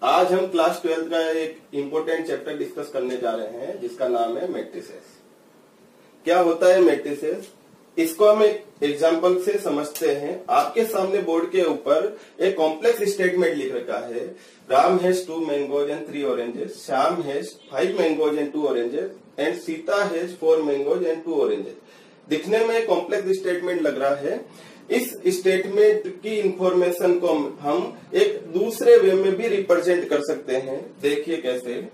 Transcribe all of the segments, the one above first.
आज हम क्लास 12 का एक इम्पोर्टेंट चैप्टर डिस्कस करने जा रहे हैं जिसका नाम है मैट्रिसेस। क्या होता है मैट्रिसेस, इसको हम एक एग्जांपल से समझते हैं। आपके सामने बोर्ड के ऊपर एक कॉम्प्लेक्स स्टेटमेंट लिख रखा है, Ram has 2 mangoes and 3 oranges, Shyam has 5 mangoes and 2 oranges and Sita has 4 mangoes and 2 oranges. दिखने में कॉम्प्लेक्स स्टेटमेंट लग रहा है। इस स्टेटमेंट की इंफॉर्मेशन को हम एक दूसरे वे में भी रिप्रेजेंट कर सकते हैं। देखिए कैसे।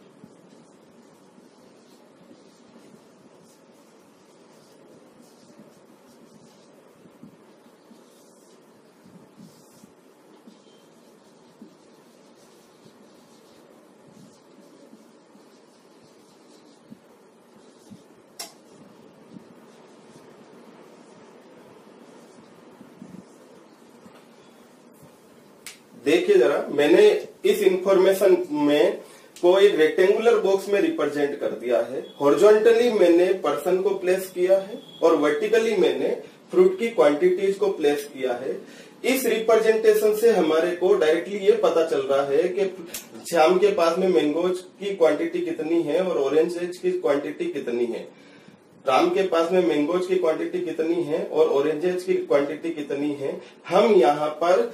देखिए जरा, मैंने इस इंफॉर्मेशन में को एक रेक्टेंगुलर बॉक्स में रिप्रेजेंट कर दिया है। हॉरिजॉन्टली मैंने पर्सन को प्लेस किया है और वर्टिकली मैंने फ्रूट की क्वांटिटीज को प्लेस किया है। इस रिप्रेजेंटेशन से हमारे को डायरेक्टली ये पता चल रहा है कि श्याम के पास में मैंगोज की क्वांटिटी कितनी है और ऑरेंजेज की क्वांटिटी कितनी है। राम के पास में मैंगोज की क्वांटिटी कितनी है और ऑरेंजेज की क्वांटिटी कितनी है। हम यहाँ पर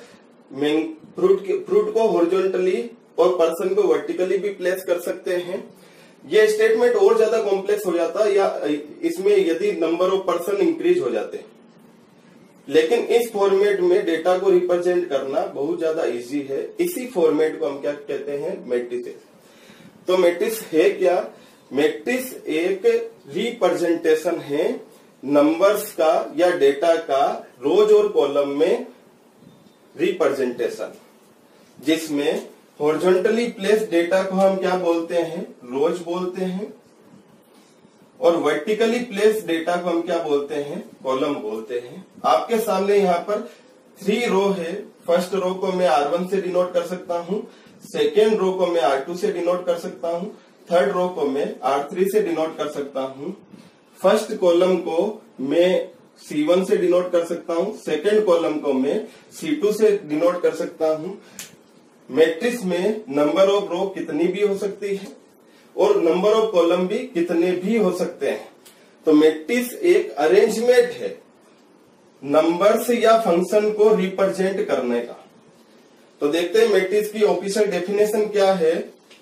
फ्रूट को हॉरिजॉन्टली और पर्सन को वर्टिकली भी प्लेस कर सकते हैं। ये स्टेटमेंट और ज्यादा कॉम्प्लेक्स हो जाता या इसमें यदि नंबर ऑफ पर्सन इंक्रीज हो जाते, लेकिन इस फॉर्मेट में डेटा को रिप्रेजेंट करना बहुत ज्यादा इजी है। इसी फॉर्मेट को हम क्या कहते हैं, मैट्रिसेस। तो मैट्रिक्स है क्या? मैट्रिक्स एक रिप्रेजेंटेशन है नंबर्स का या डेटा का रोज और कॉलम में रिप्रेजेंटेशन, जिसमें हॉरिजॉन्टली प्लेस डेटा को हम क्या बोलते हैं, रोज बोलते हैं, और वर्टिकली प्लेस डेटा को हम क्या बोलते हैं, कॉलम बोलते हैं। आपके सामने यहाँ पर 3 रो है। फर्स्ट रो को मैं R1 से डिनोट कर सकता हूँ, सेकेंड रो को मैं R2 से डिनोट कर सकता हूँ, थर्ड रो को मैं R3 से डिनोट कर सकता हूँ। फर्स्ट कॉलम को मैं C1 से डिनोट कर सकता हूँ, सेकेंड कॉलम को मैं C2 से डिनोट कर सकता हूँ। मैट्रिक्स में नंबर ऑफ रो कितनी भी हो सकती है और नंबर ऑफ कॉलम भी कितने भी हो सकते हैं। तो मैट्रिक्स एक अरेंजमेंट है नंबर्स या फंक्शन को रिप्रेजेंट करने का। तो देखते हैं मैट्रिक्स की ऑफिशियल डेफिनेशन क्या है।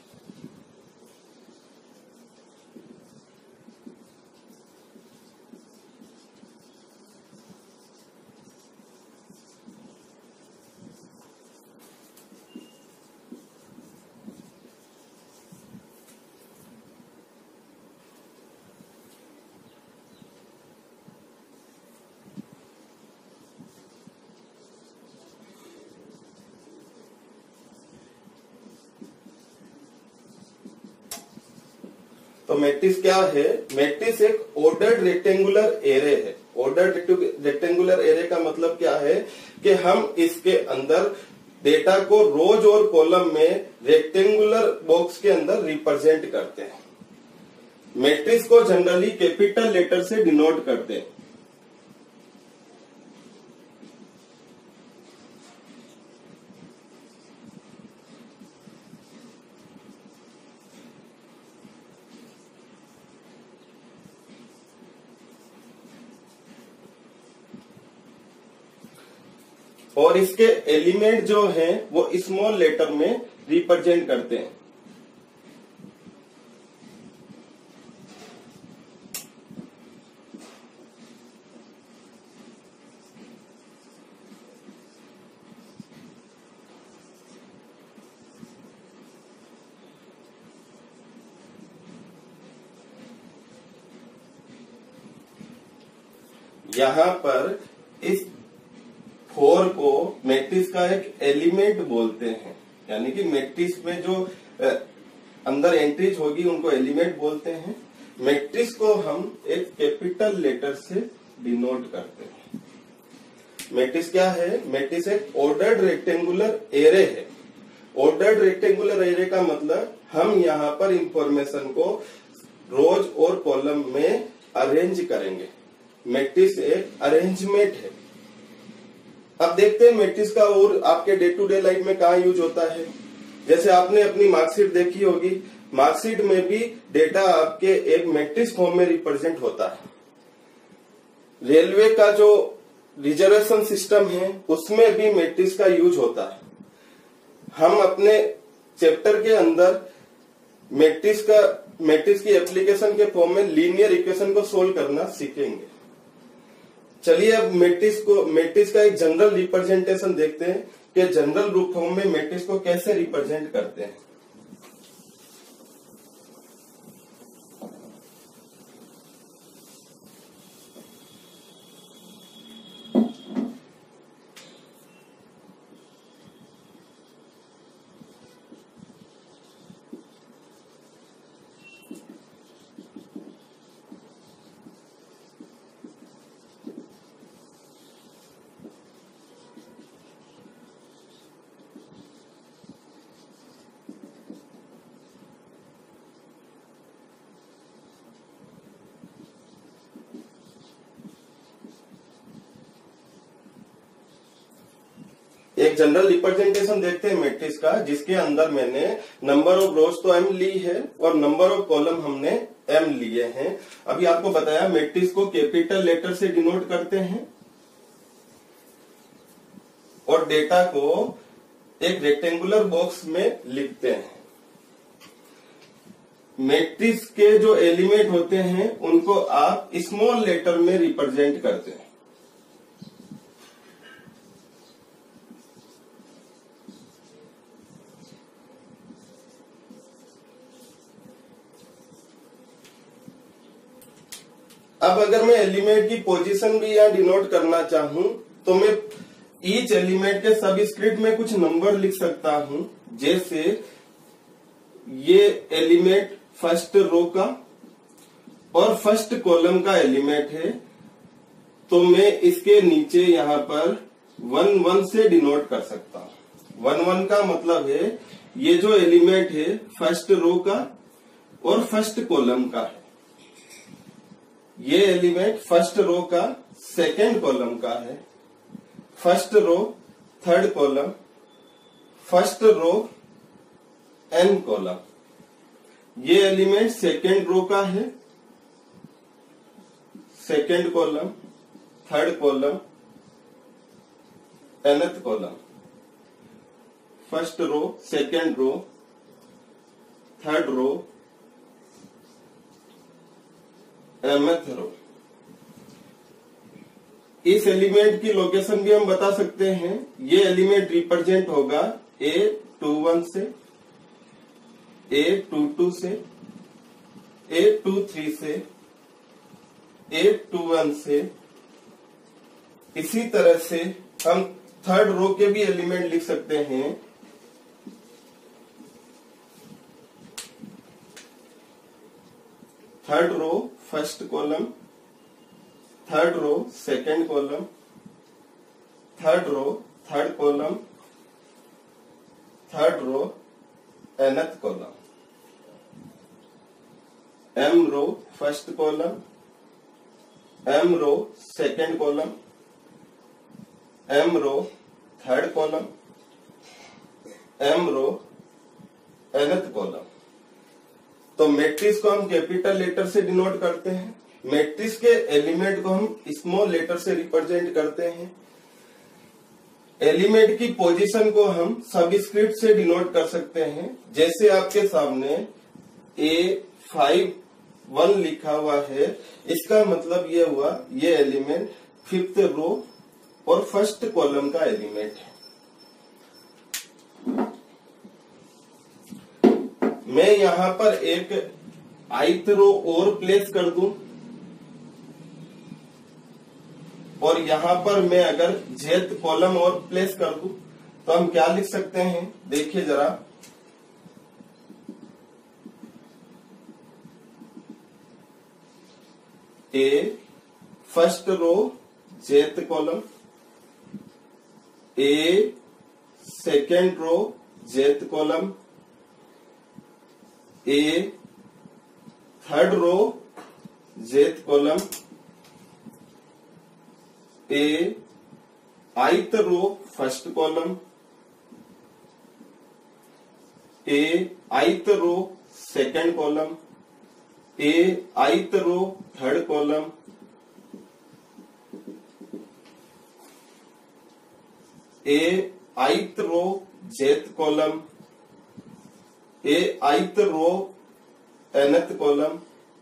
तो मैट्रिक्स क्या है? मैट्रिक्स एक ऑर्डर्ड रेक्टेंगुलर एरे है। ऑर्डर्ड रेक्टेंगुलर एरे का मतलब क्या है कि हम इसके अंदर डेटा को रोज और कॉलम में रेक्टेंगुलर बॉक्स के अंदर रिप्रेजेंट करते हैं। मैट्रिक्स को जनरली कैपिटल लेटर से डिनोट करते हैं। और इसके एलिमेंट जो हैं वो स्मॉल लेटर में रिप्रेजेंट करते हैं। यहाँ पर इस 4 को मैट्रिक्स का एक एलिमेंट बोलते हैं, यानी कि मैट्रिक्स में जो अंदर एंट्रीज होगी उनको एलिमेंट बोलते हैं। मैट्रिक्स को हम एक कैपिटल लेटर से डिनोट करते हैं। मैट्रिक्स क्या है? मैट्रिक्स एक ऑर्डर्ड रेक्टेंगुलर एरे है। ऑर्डर्ड रेक्टेंगुलर एरे का मतलब हम यहाँ पर इंफॉर्मेशन को रोज और कॉलम में अरेंज करेंगे। मैट्रिक्स एक अरेंजमेंट है। अब देखते हैं मैट्रिक्स का और आपके डे टू डे लाइफ में कहाँ यूज होता है। जैसे आपने अपनी मार्कशीट देखी होगी, मार्कशीट में भी डेटा आपके एक मैट्रिक्स फॉर्म में रिप्रेजेंट होता है। रेलवे का जो रिजर्वेशन सिस्टम है उसमें भी मैट्रिक्स का यूज होता है। हम अपने चैप्टर के अंदर मैट्रिक्स की एप्लीकेशन के फॉर्म में लीनियर इक्वेशन को सोल्व करना सीखेंगे। चलिए अब मैट्रिक्स का एक जनरल रिप्रेजेंटेशन देखते हैं कि जनरल रूप फॉर्म में मैट्रिक्स को कैसे रिप्रेजेंट करते हैं। एक जनरल रिप्रेजेंटेशन देखते हैं मैट्रिक्स का, जिसके अंदर मैंने नंबर ऑफ रोज तो m ली है और नंबर ऑफ कॉलम हमने m लिए हैं। अभी आपको बताया मैट्रिक्स को कैपिटल लेटर से डिनोट करते हैं और डेटा को एक रेक्टेंगुलर बॉक्स में लिखते हैं। मैट्रिक्स के जो एलिमेंट होते हैं उनको आप स्मॉल लेटर में रिप्रेजेंट करते हैं। अब अगर मैं एलिमेंट की पोजीशन भी यहाँ डिनोट करना चाहूं तो मैं ईच एलिमेंट के सबस्क्रिप्ट में कुछ नंबर लिख सकता हूं। जैसे ये एलिमेंट फर्स्ट रो का और फर्स्ट कॉलम का एलिमेंट है, तो मैं इसके नीचे यहाँ पर 1 1 से डिनोट कर सकता हूं। 1 1 का मतलब है ये जो एलिमेंट है फर्स्ट रो का और फर्स्ट कॉलम का है। ये एलिमेंट फर्स्ट रो का सेकेंड कॉलम का है, first row third column, first row n column. ये एलिमेंट सेकेंड रो का है, second column, third column, nth column. First row, second row, third row, mth row. इस एलिमेंट की location भी हम बता सकते हैं। ये एलिमेंट रिप्रेजेंट होगा A21 से, A22 से, A23 से, A21 से। इसी तरह से हम थर्ड रो के भी एलिमेंट लिख सकते हैं। Third row first column, third row second column, third row third column, third row nth column. m row first column, m row second column, m row third column, m row nth column. तो matrix को हम capital letter से denote करते हैं, matrix के element को हम small letter से रिप्रेजेंट करते हैं। एलिमेंट की पोजीशन को हम सबस्क्रिप्ट से डिनोट कर सकते हैं। जैसे आपके सामने A51 लिखा हुआ है, इसका मतलब ये हुआ ये एलिमेंट फिफ्थ रो और फर्स्ट कॉलम का एलिमेंट है। मैं यहां पर एक ith रो और प्लेस कर दूं और यहां पर मैं अगर jth कॉलम और प्लेस कर दूं तो हम क्या लिख सकते हैं, देखिए जरा। A first row jth column, A second row jth column, A third row jth column, A ith row first column, A ith row second column, A ith row third column, A ith row jth column, A ith row nth column,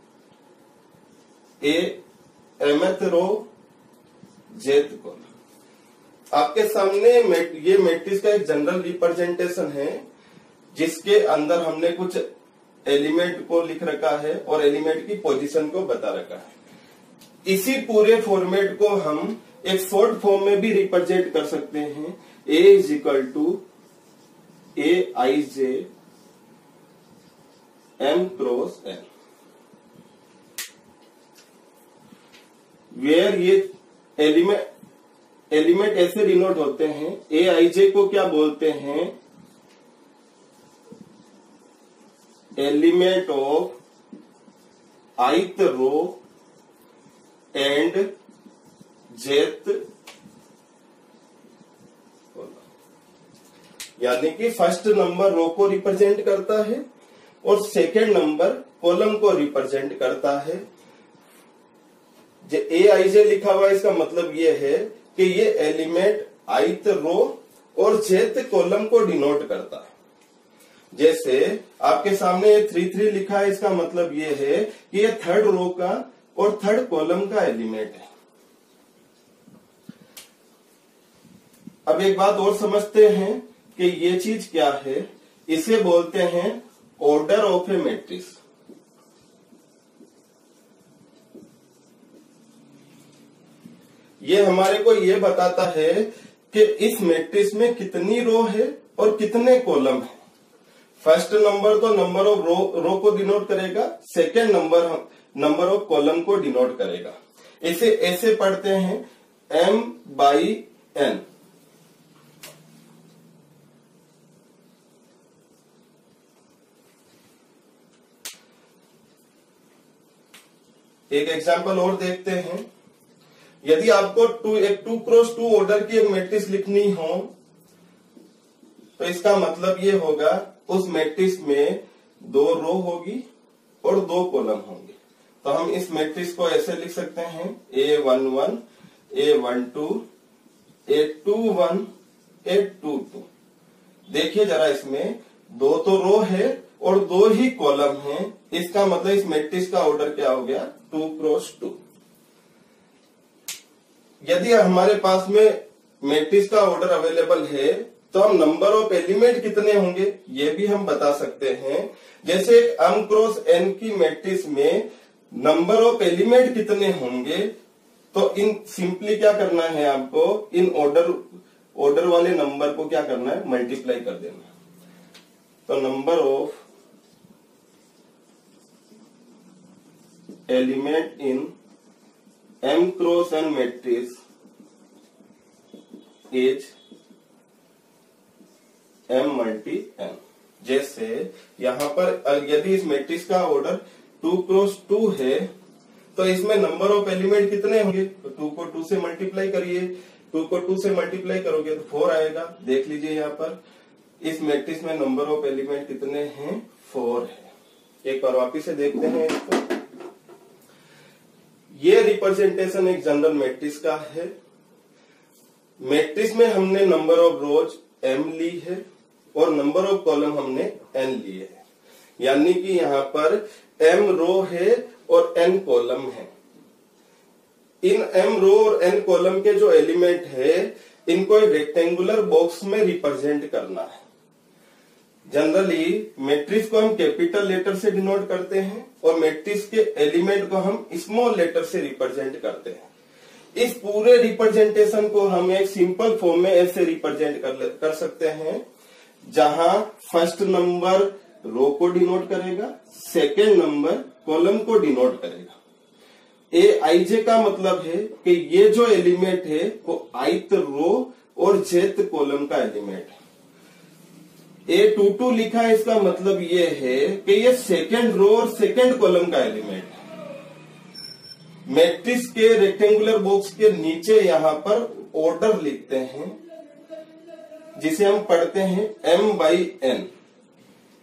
A mth row jth column. आपके सामने ये matrix का एक general representation है जिसके अंदर हमने कुछ एलिमेंट को लिख रखा है और एलिमेंट की पोजीशन को बता रखा है। इसी पूरे फॉर्मेट को हम एक शॉर्ट फॉर्म में भी रिप्रेजेंट कर सकते हैं। A is equal to Aij M cross N, where ये एलिमेंट ऐसे डिनोट होते हैं। Aij को क्या बोलते हैं? Element of ith row and jth, यानी कि फर्स्ट नंबर रो को रिप्रेजेंट करता है और सेकेंड नंबर कॉलम को रिप्रेजेंट करता है। जो Aij लिखा हुआ है इसका मतलब ये है कि ये एलिमेंट ith रो और jth कॉलम को डिनोट करता है। जैसे आपके सामने 3 लिखा है, इसका मतलब ये है कि ये थर्ड रो का और थर्ड कॉलम का एलिमेंट है। अब एक बात और समझते हैं कि ये चीज क्या है। इसे बोलते हैं ऑर्डर ऑफ ए मैट्रिक्स। ये हमारे को ये बताता है कि इस मैट्रिक्स में कितनी रो है और कितने कॉलम है। फर्स्ट नंबर तो नंबर ऑफ रो को डिनोट करेगा, सेकेंड नंबर ऑफ कॉलम को डिनोट करेगा। इसे ऐसे पढ़ते हैं M/N। एक एग्जांपल और देखते हैं। यदि आपको एक 2 क्रॉस 2 ऑर्डर की एक मैट्रिक्स लिखनी हो तो इसका मतलब ये होगा उस मैट्रिक्स में 2 रो होगी और 2 कॉलम होंगे। तो हम इस मैट्रिक्स को ऐसे लिख सकते हैं A11, A12, A21, A22। देखिए जरा, इसमें 2 तो रो है और 2 ही कॉलम हैं। इसका मतलब इस मैट्रिक्स का ऑर्डर क्या हो गया? 2 क्रॉस 2। यदि हमारे पास में मैट्रिक्स का ऑर्डर अवेलेबल है तो हम नंबर ऑफ एलिमेंट कितने होंगे ये भी हम बता सकते हैं। जैसे M क्रॉस N की मैट्रिक्स में नंबर ऑफ एलिमेंट कितने होंगे, तो इन सिंपली क्या करना है आपको, इन ऑर्डर वाले नंबर को क्या करना है? मल्टीप्लाई कर देना। तो number of element in M cross N matrix is M multi N। जैसे यहाँ पर यदि इस मैट्रिक्स का ऑर्डर 2 क्रॉस 2 है तो इसमें नंबर ऑफ एलिमेंट कितने होंगे? तो 2 को 2 से मल्टीप्लाई करिए, 2 को 2 से मल्टीप्लाई करोगे तो 4 आएगा। देख लीजिए यहाँ पर इस मैट्रिक्स में नंबर ऑफ एलिमेंट कितने हैं? 4 है। एक बार वापिस से देखते हैं इसको। ये रिप्रेजेंटेशन एक जनरल मैट्रिक्स का है। मैट्रिक्स में हमने नंबर ऑफ रोज M ली है और नंबर ऑफ कॉलम हमने N लिए है, यानी कि यहाँ पर M रो है और N कॉलम है। इन M रो और N कॉलम के जो एलिमेंट है इनको एक रेक्टेंगुलर बॉक्स में रिप्रेजेंट करना है। जनरली मैट्रिक्स को हम कैपिटल लेटर से डिनोट करते हैं और मैट्रिक्स के एलिमेंट को हम स्मॉल लेटर से रिप्रेजेंट करते हैं। इस पूरे रिप्रेजेंटेशन को हम एक सिंपल फॉर्म में ऐसे रिप्रेजेंट कर सकते हैं, जहां फर्स्ट नंबर रो को डिनोट करेगा, सेकेंड नंबर कॉलम को डिनोट करेगा। Aij का मतलब है कि ये जो एलिमेंट है वो ith रो और jth कॉलम का एलिमेंट है। A22 लिखा है, इसका मतलब ये है कि ये सेकेंड रो और सेकेंड कॉलम का एलिमेंट है। मैट्रिक्स के रेक्टेंगुलर बॉक्स के नीचे यहाँ पर ऑर्डर लिखते हैं जिसे हम पढ़ते हैं M/N।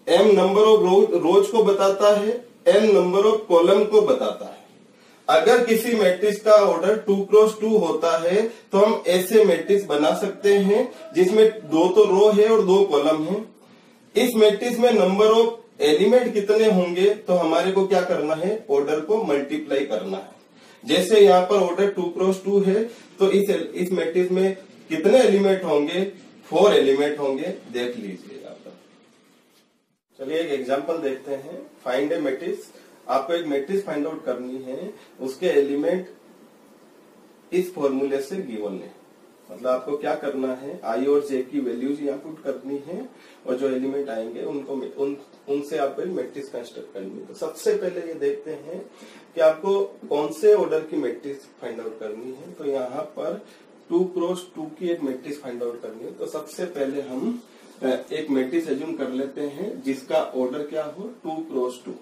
m नंबर ऑफ रोज को बताता है, n नंबर ऑफ कॉलम को बताता है। अगर किसी मैट्रिक्स का ऑर्डर 2 क्रॉस 2 होता है तो हम ऐसे मैट्रिक्स बना सकते हैं जिसमें 2 तो रो है और 2 कॉलम है। इस मैट्रिक्स में नंबर ऑफ एलिमेंट कितने होंगे तो हमारे को क्या करना है, ऑर्डर को मल्टीप्लाई करना है। जैसे यहाँ पर ऑर्डर 2 क्रॉस 2 है तो इस मैट्रिक्स में कितने एलिमेंट होंगे, 4 एलिमेंट होंगे, देख लीजिए यहाँ पर। चलिए एक एग्जांपल देखते हैं। Find a matrix. आपको एक मैट्रिक्स फाइंड आउट करनी है, उसके एलिमेंट इस फॉर्मूले से गिवन है। मतलब आपको क्या करना है, आई और जे की वैल्यूज यहाँ पुट करनी है और जो एलिमेंट आएंगे उनको उनसे आपको एक मैट्रिक्स कंस्ट्रक्ट करनी है। तो सबसे पहले ये देखते हैं कि आपको कौन से ऑर्डर की मैट्रिक्स फाइंड आउट करनी है। तो यहाँ पर 2 क्रॉस 2 की एक मैट्रिक्स फाइंड आउट करनी है। तो सबसे पहले हम एक मैट्रिक्स एज्यूम कर लेते हैं जिसका ऑर्डर क्या हो, 2 क्रॉस 2।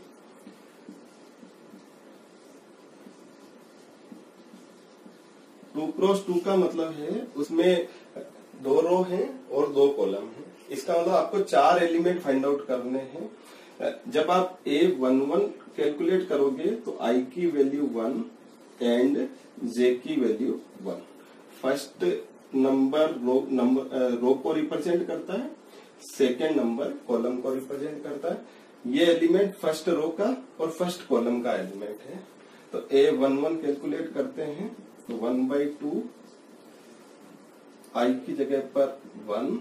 टू क्रॉस 2 का मतलब है उसमें 2 रो हैं और 2 कॉलम हैं। इसका मतलब आपको 4 एलिमेंट फाइंड आउट करने हैं। जब आप A11 कैलकुलेट करोगे तो I की वैल्यू 1 एंड J की वैल्यू 1। फर्स्ट नंबर रो को रिप्रेजेंट करता है, सेकेंड नंबर कॉलम को रिप्रेजेंट करता है। ये एलिमेंट फर्स्ट रो का और फर्स्ट कॉलम का एलिमेंट है। तो A11 कैलकुलेट करते हैं तो 1/2 I की जगह पर 1,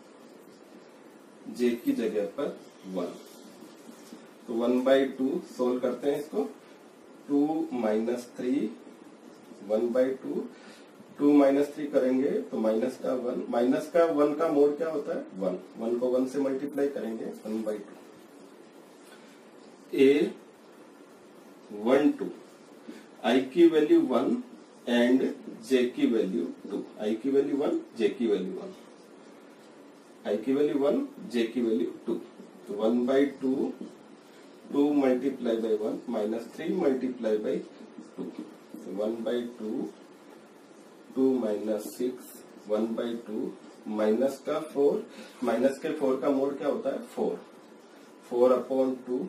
J की जगह पर 1। तो 1/2 सोल्व करते हैं इसको। 2 - 3 1/2, 2 - 3 करेंगे तो माइनस का 1, माइनस का 1 का मोड क्या होता है 1, 1 को 1 से मल्टीप्लाई करेंगे 1/2। A12 I की वैल्यू 1 एंड J की वैल्यू 2। I की वैल्यू 1, J की वैल्यू 1, I की वैल्यू 1, J की वैल्यू 2। तो 1/2 2 multiply by 1 minus 3 multiply by 2। तो 1/2 2 - 6 1/2 माइनस का 4, माइनस के 4 का मोड क्या होता है 4, 4/2।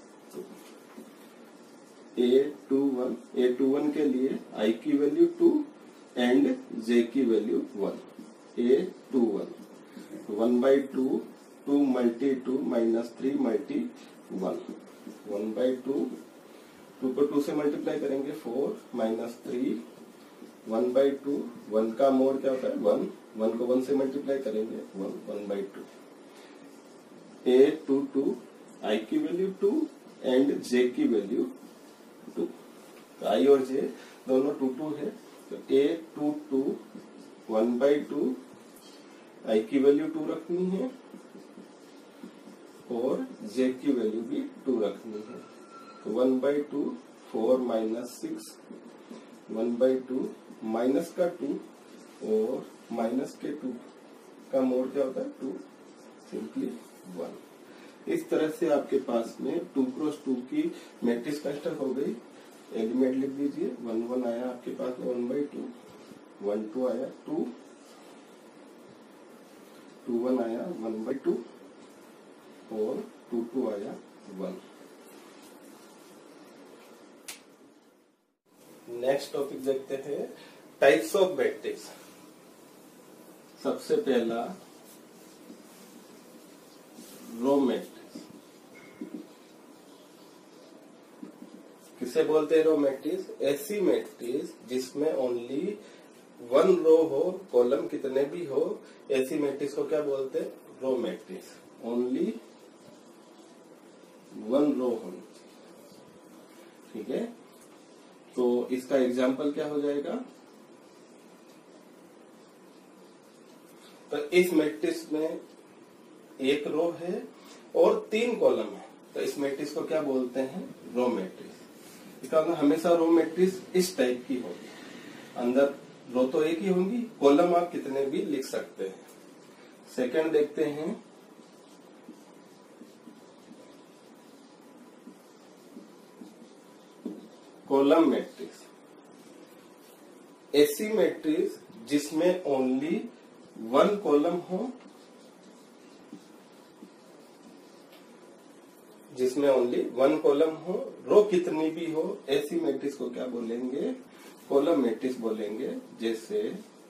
A21 के लिए I की वैल्यू 2 एंड J की वैल्यू 1। A21 1/2 2 × 2 माइनस 3 × 1, 1/2 2 को 2 से मल्टीप्लाई करेंगे 4 माइनस 3 1/2, 1 का मोड क्या होता है 1, 1 को 1 से मल्टीप्लाई करेंगे 1, 1/2। A22 I की वैल्यू 2 एंड J की वैल्यू 2। तो I और J दोनों 2 है। तो A22 1/2 I की वैल्यू 2 रखनी है और J की वैल्यू भी 2 रखनी है। तो 1/2 4 - 6 1/2 माइनस का 2 और माइनस के 2 का मोड क्या होता है 2, सिंपली 1। इस तरह से आपके पास में 2 क्रॉस 2 की मैट्रिक्स कंस्ट्रक्ट हो गई। एलिमेंट लिख दीजिए। 1 1 आया आपके पास में 1/2, 1 2 आया 2, 2 1 आया 1/2 और 2 2 आया 1। नेक्स्ट टॉपिक देखते हैं, टाइप्स ऑफ मैट्रिक्स। सबसे पहला रो मैट्रिक्स। किसे बोलते हैं रो मैट्रिक्स? ऐसी मैट्रिक्स जिसमें ओनली 1 रो हो, कॉलम कितने भी हो, ऐसी मैट्रिक्स को क्या बोलते हैं? Row matrix. ओनली 1 रो होनी चाहिए। ठीक है, तो इसका एग्जाम्पल क्या हो जाएगा? तो इस मैट्रिक्स में 1 रो है और 3 कॉलम है, तो इस मैट्रिक्स को क्या बोलते हैं? Row matrix. इसका मतलब हमेशा रो मैट्रिक्स इस टाइप की होगी। अंदर रो तो एक ही होंगी, कॉलम आप कितने भी लिख सकते हैं। सेकंड देखते हैं, कॉलम मैट्रिक्स। ऐसी मैट्रिक्स जिसमें ओनली 1 कॉलम हो जिसमें ओनली 1 कॉलम हो, रो कितनी भी हो, ऐसी मैट्रिक्स को क्या बोलेंगे? कॉलम मैट्रिक्स बोलेंगे। जैसे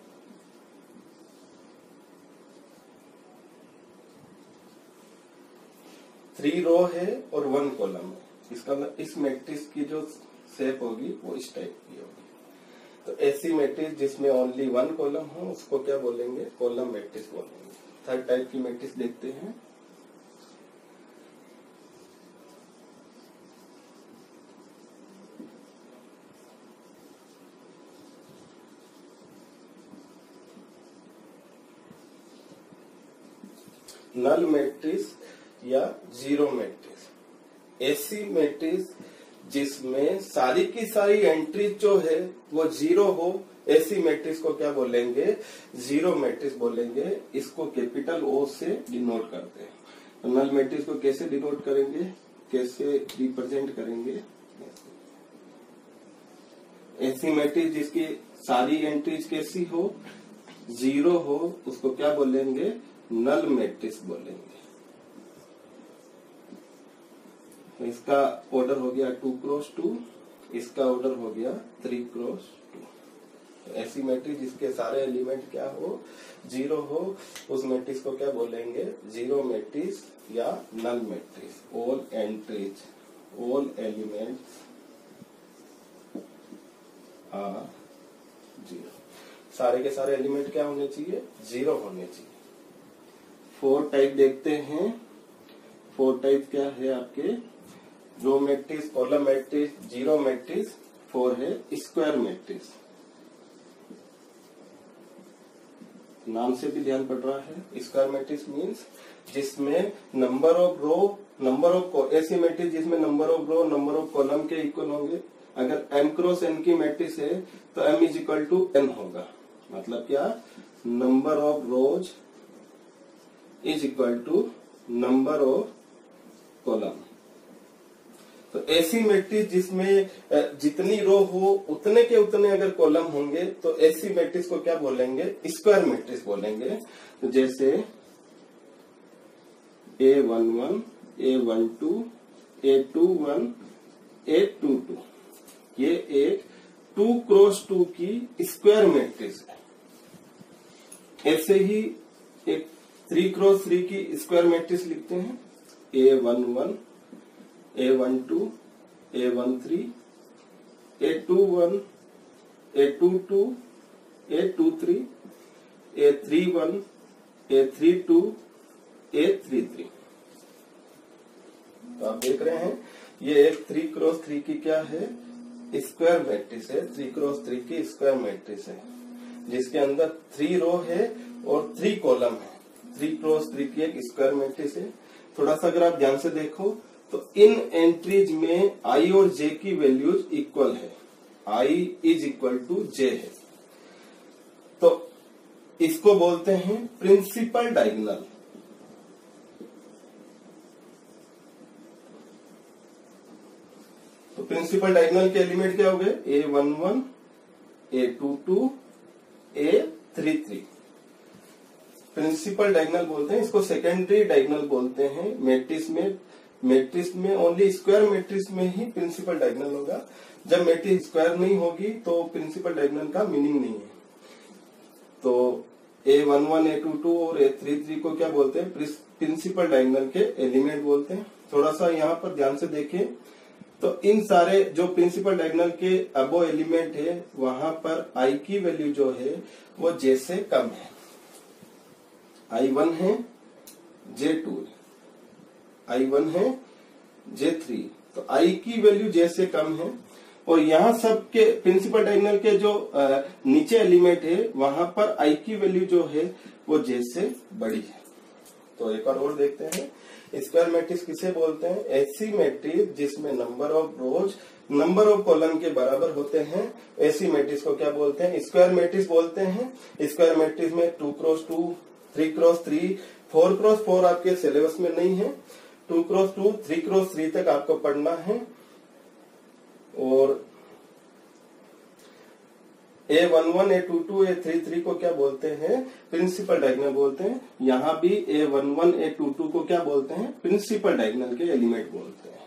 3 रो है और 1 कॉलम है, इसका मतलब इस मैट्रिक्स की जो शेप होगी वो इस टाइप की होगी। तो ऐसी मैट्रिक्स जिसमें ओनली 1 कॉलम हो उसको क्या बोलेंगे? कॉलम मैट्रिक्स बोलेंगे। थर्ड टाइप की मैट्रिक्स देखते हैं। नल मैट्रिक्स या जीरो मैट्रिक्स, ऐसी मैट्रिक्स जिसमें सारी की सारी एंट्री जो है वो जीरो हो, ऐसी मैट्रिक्स को क्या बोलेंगे? जीरो मैट्रिक्स बोलेंगे। इसको कैपिटल ओ से डिनोट करते हैं। तो नल मैट्रिक्स को कैसे डिनोट करेंगे, कैसे रिप्रेजेंट करेंगे? ऐसी मैट्रिक्स जिसकी सारी एंट्रीज कैसी हो? जीरो हो, उसको क्या बोलेंगे? नल मैट्रिक्स बोलेंगे। तो इसका ऑर्डर हो गया 2 क्रॉस 2, इसका ऑर्डर हो गया 3 क्रॉस 2। तो ऐसी मैट्रिक्स जिसके सारे एलिमेंट क्या हो? जीरो हो, उस मैट्रिक्स को क्या बोलेंगे? जीरो मैट्रिक्स या null matrix. All entries, all elements are zero. सारे के सारे एलिमेंट क्या होने चाहिए? जीरो होने चाहिए। 4 टाइप देखते हैं। 4 टाइप क्या है आपके? Row matrix, column matrix, zero matrix. 4 है स्क्वायर मैट्रिक्स। नाम से भी ध्यान पड़ रहा है। स्क्वायर मैट्रिक्स मींस जिसमें number of row, number of, ऐसी मैट्रिक्स जिसमें number of row number of column के इक्वल होंगे। अगर m क्रॉस n की मैट्रिक्स है तो m is equal to n होगा। मतलब क्या? Number of rows is equal to number of column. तो ऐसी मैट्रिक्स जिसमें जितनी रो हो उतने के उतने अगर कॉलम होंगे तो ऐसी मैट्रिक्स को क्या बोलेंगे? स्क्वायर मैट्रिक्स बोलेंगे। तो जैसे A11, A12, A21, A22, ये एक 2 क्रॉस 2 की स्क्वायर मैट्रिक्स है। ऐसे ही एक 3 क्रॉस 3 की स्क्वायर मैट्रिक्स लिखते हैं। A11, A12, A13, A21, A22, A23, A31, A32, A33। तो आप देख रहे हैं ये एक 3 क्रॉस 3 की क्या है? स्क्वायर मैट्रिक्स है। 3 क्रॉस 3 की स्क्वायर मैट्रिक्स है जिसके अंदर 3 रो है और 3 कॉलम है। 3 क्रॉस 3 की एक स्क्वायर मैट्रिक्स है। थोड़ा सा अगर आप ध्यान से देखो तो इन एंट्रीज में आई और जे की वैल्यूज इक्वल है। I is equal to J है। तो इसको बोलते हैं प्रिंसिपल डायगोनल। तो प्रिंसिपल डायगोनल के एलिमेंट क्या हो गए? A11, A22, A33। Principal diagonal बोलते हैं इसको। सेकेंडरी डायगोनल बोलते हैं। मैट्रिक्स में ओनली स्क्वायर मैट्रिक्स में ही प्रिंसिपल डायगोनल होगा। जब मैट्रिक्स स्क्वायर नहीं होगी तो प्रिंसिपल डायगोनल का मीनिंग नहीं है। तो A11, A22 और A33 को क्या बोलते हैं? प्रिंसिपल डायगोनल के एलिमेंट बोलते हैं। थोड़ा सा यहाँ पर ध्यान से देखें तो इन सारे जो प्रिंसिपल डायगोनल के अबो एलिमेंट है वहां पर आई की वैल्यू जो है वो जे से कम है। I1 है, J2 है, I1 है, J3। तो I की वैल्यू J से कम है। और यहाँ सब के प्रिंसिपल डायगोनल के जो नीचे एलिमेंट है वहां पर I की वैल्यू जो है वो J से बड़ी है। तो एक बार और देखते हैं। स्क्वायर मैट्रिक्स किसे बोलते हैं? ऐसी मैट्रिक्स जिसमें number of rows number of column के बराबर होते हैं, ऐसी मैट्रिक्स को क्या बोलते हैं? स्क्वायर मैट्रिक्स बोलते हैं। स्क्वायर मैट्रिक्स में 2 क्रॉस 2, 3 क्रॉस 3, 4 क्रॉस 4 आपके सिलेबस में नहीं है। 2 क्रॉस 2, 3 क्रॉस 3 तक आपको पढ़ना है। और A11, A22, A33 को क्या बोलते हैं? प्रिंसिपल डायगोनल बोलते हैं। यहाँ भी A11, A22 को क्या बोलते हैं? प्रिंसिपल डायगोनल के एलिमेंट बोलते हैं।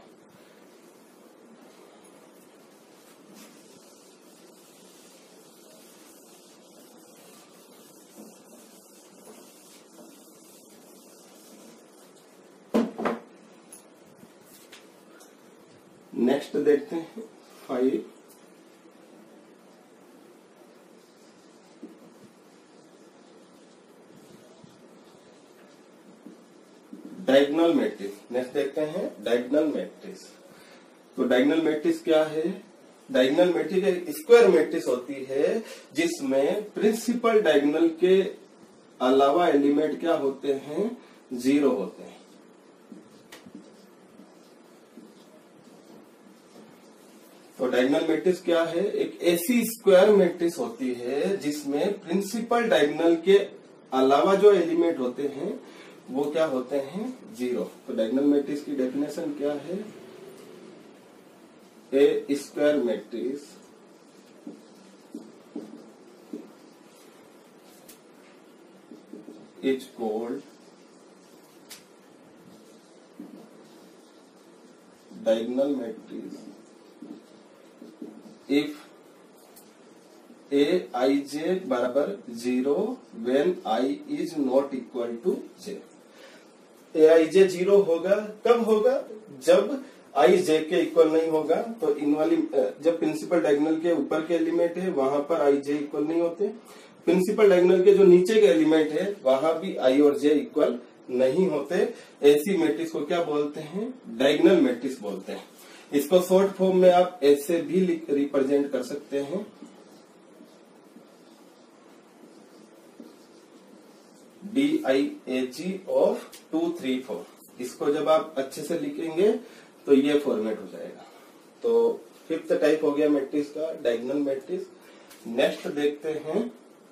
नेक्स्ट देखते हैं 5। Diagonal matrix. नेक्स्ट देखते हैं डायगोनल मैट्रिक्स। तो डायगोनल मैट्रिक्स क्या है? डायगोनल मैट्रिक्स एक स्क्वायर मैट्रिक्स होती है जिसमें प्रिंसिपल डायगोनल के अलावा एलिमेंट क्या होते हैं? 0 होते हैं। तो डायगोनल मैट्रिक्स क्या है? एक ऐसी स्क्वायर मैट्रिक्स होती है जिसमें प्रिंसिपल डायगोनल के अलावा जो एलिमेंट होते हैं वो क्या होते हैं? 0। तो डायगोनल मैट्रिक्स की डेफिनेशन क्या है? A square matrix is called diagonal matrix if Aij बराबर 0 when I is not equal to j। Aij 0 होगा, कब होगा? जब I j के इक्वल नहीं होगा। तो इन वाली जब प्रिंसिपल डायगोनल के ऊपर के एलिमेंट है वहां पर I j इक्वल नहीं होते। प्रिंसिपल डायगोनल के जो नीचे के एलिमेंट है वहां भी I और j इक्वल नहीं होते। ऐसी मैट्रिक्स को क्या बोलते हैं? डायगोनल मैट्रिक्स बोलते हैं। इसको शॉर्ट फॉर्म में आप ऐसे भी रिप्रेजेंट कर सकते हैं, DIAG ऑफ 2 3 4। इसको जब आप अच्छे से लिखेंगे तो ये फॉर्मेट हो जाएगा। तो 5th टाइप हो गया मैट्रिक्स का, डायगोनल मैट्रिक्स। नेक्स्ट देखते हैं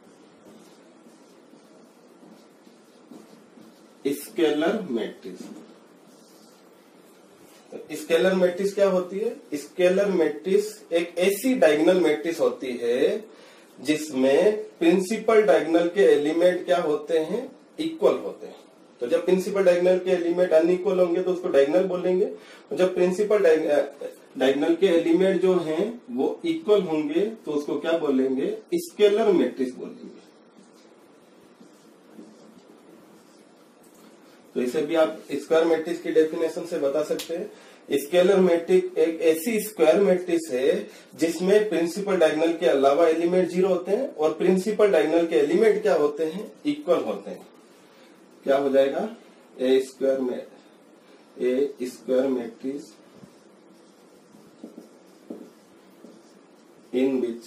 स्केलर मैट्रिक्स। तो स्केलर मैट्रिक्स क्या होती है? स्केलर मैट्रिक्स एक ऐसी डायगोनल मैट्रिक्स होती है जिसमें प्रिंसिपल डायगोनल के एलिमेंट क्या होते हैं? इक्वल होते हैं। तो जब प्रिंसिपल डायगोनल के एलिमेंट अनइक्वल होंगे तो उसको डायगोनल बोलेंगे। और जब प्रिंसिपल डायगोनल के एलिमेंट जो हैं वो इक्वल होंगे तो उसको क्या बोलेंगे? स्केलर मैट्रिक्स बोलेंगे। तो इसे भी आप स्क्वायर मैट्रिक्स की डेफिनेशन से बता सकते हैं। स्केलर मैट्रिक्स एक ऐसी स्क्वायर मैट्रिक्स है जिसमें प्रिंसिपल डायगोनल के अलावा एलिमेंट 0 होते हैं और प्रिंसिपल डायगोनल के एलिमेंट क्या होते हैं? इक्वल होते हैं। क्या हो जाएगा? A square matrix in which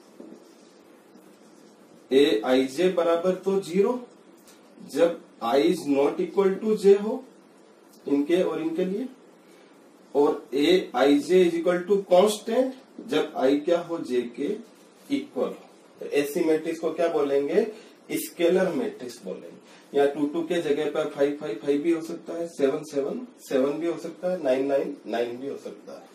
Aij बराबर तो 0 जब I is not equal to j हो इनके और इनके लिए, और Aij is equal to constant जब I क्या हो j के इक्वल हो। तो ऐसी मैट्रिक्स को क्या बोलेंगे? स्केलर मैट्रिक्स बोलेंगे। यहाँ 2 2 के जगह पर 5 5 5 भी हो सकता है, 7 7 7 भी हो सकता है, 9 9 9 भी हो सकता है।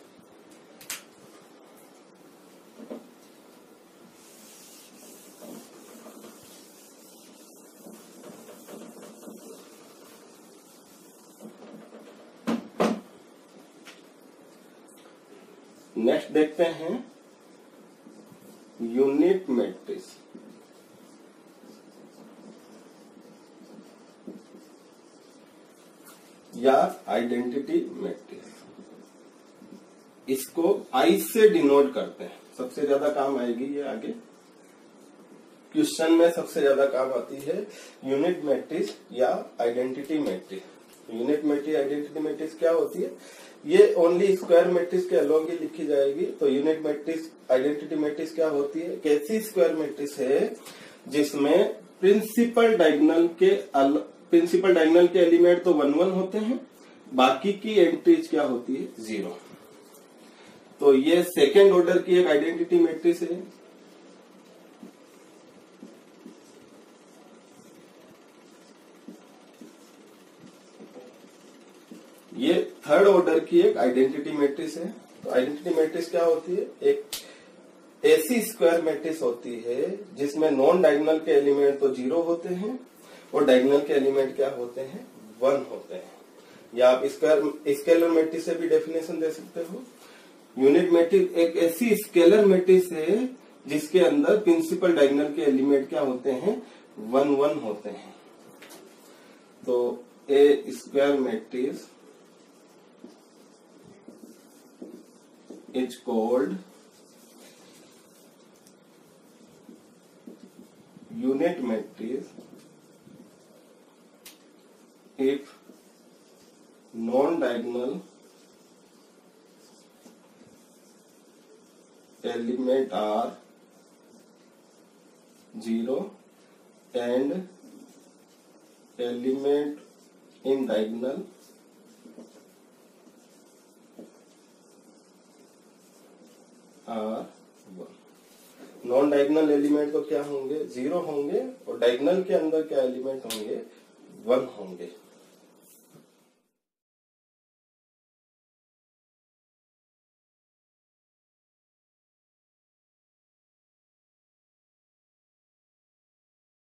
नेक्स्ट देखते हैं यूनिट मैट्रिक्स। या आइडेंटिटी मैट्रिक्स। इसको आई से डिनोट करते हैं। सबसे ज्यादा काम आएगी ये आगे क्वेश्चन में, सबसे ज्यादा काम आती है यूनिट मैट्रिक्स या identity matrix. Unit matrix identity matrix क्या होती है? ये ओनली स्क्वायर मैट्रिक्स के अलोंग ही लिखी जाएगी। तो यूनिट मैट्रिक्स आइडेंटिटी मैट्रिक्स क्या होती है? कैसी स्क्वायर मैट्रिक्स है जिसमें प्रिंसिपल डायगोनल के एलिमेंट तो 1 1 होते हैं, बाकी की एंट्रीज क्या होती है? 0। तो ये सेकेंड ऑर्डर की एक आइडेंटिटी मैट्रिक्स है। ये थर्ड ऑर्डर की एक आइडेंटिटी मैट्रिक्स है। तो आइडेंटिटी मैट्रिक्स क्या होती है? एक ऐसी स्क्वायर मैट्रिक्स होती है जिसमें नॉन डायगोनल के एलिमेंट तो 0 होते हैं और डायगोनल के एलिमेंट क्या होते हैं, 1 होते हैं। या आप स्केलर मैट्रिक्स से भी डेफिनेशन दे सकते हो। यूनिट मैट्रिक्स एक ऐसी स्केलर मैट्रिक्स है जिसके अंदर प्रिंसिपल डायगोनल के एलिमेंट क्या होते हैं, 1 1 होते हैं। तो a square matrix is called unit matrix if non-diagonal element are 0 and element in diagonal are 1। Non diagonal element तो क्या होंगे, 0 होंगे और डायगोनल के अंदर क्या एलिमेंट होंगे, 1 होंगे।